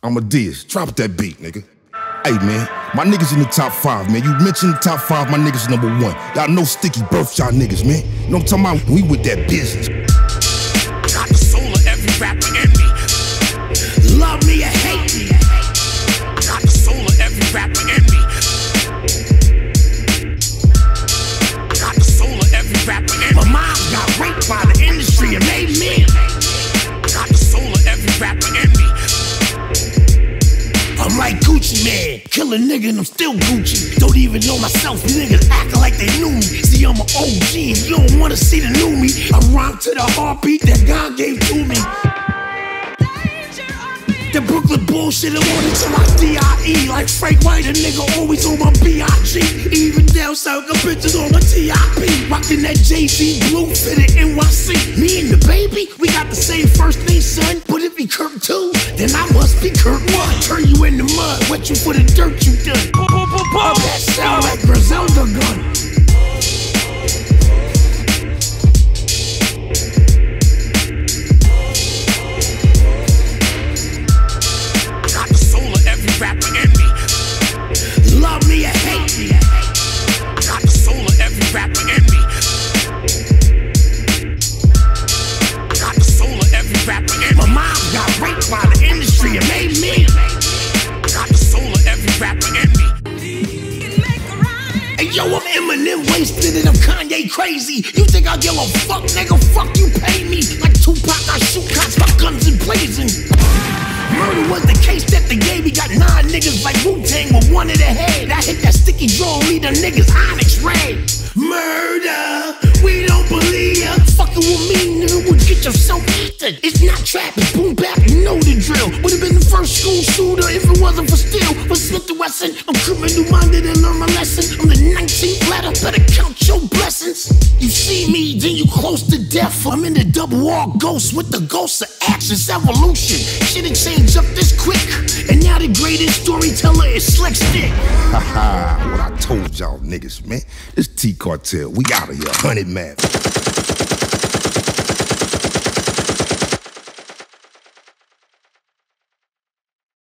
I'm a diss. Drop that beat, nigga. Hey, man, my niggas in the top 5, man. You mentioned the top 5, my niggas number 1. Y'all know Sticky birthed y'all niggas, man. You know what I'm talking about? We with that business. Got the soul of every rapper in me. Love me or hate me. Got the soul of every rapper in me. Got the soul of every rapper in me. My mom got raped by the industry and made me. Got the soul of every rapper in me. I'm like Gucci Man, kill a nigga and I'm still Gucci. Don't even know myself, these niggas acting like they knew me. See, I'm an OG and you don't wanna see the new me. I rhyme to the heartbeat that God gave to me. The Brooklyn bullshit, I want it till I D.I.E. Like Frank White, a nigga always on my B.I.G. Even down south, got bitches on my T.I.P. Rockin' that Jay-Z blue fitted NYC. Me and the baby, we got the same first name, son. But if he Kirk too, then I must be Kirk 1. Turn you in the mud, wet you for the dirt you done. That sound like Griselda gun. Rapper in me. Love me or hate me. Got the soul of every rapper in me. Got the soul of every rapper in me. My mom got raped by the industry and made me. Got the soul of every rapper in me. Hey yo, I'm Eminem wasted and I'm Kanye crazy. You think I give a fuck, nigga? Fuck you, pay me. Like Tupac, I shoot cops, my guns and blazing. Murder was the case that they gave me. Got 9 niggas like Wu-Tang with 1 in the head. I hit that sticky draw, lead the niggas Onyx Ray. Murder, we don't believe ya. Fucking with me, nigga, would get yourself eaten. It's not trap, it's boom bap, you know the drill. Would've been the first school shooter if it wasn't for steel. But Smith & Wesson, I'm criminal-minded and learn my lesson. I'm the 19th letter, better count your blessings. You see me, then you close to death. I'm in the double R ghost with the ghost of actions, evolution. Shit'll change up this quick. And now the greatest storyteller is Slick Stick. Haha, what I told y'all niggas, man. This T-Cartel, we out of here, 100 map.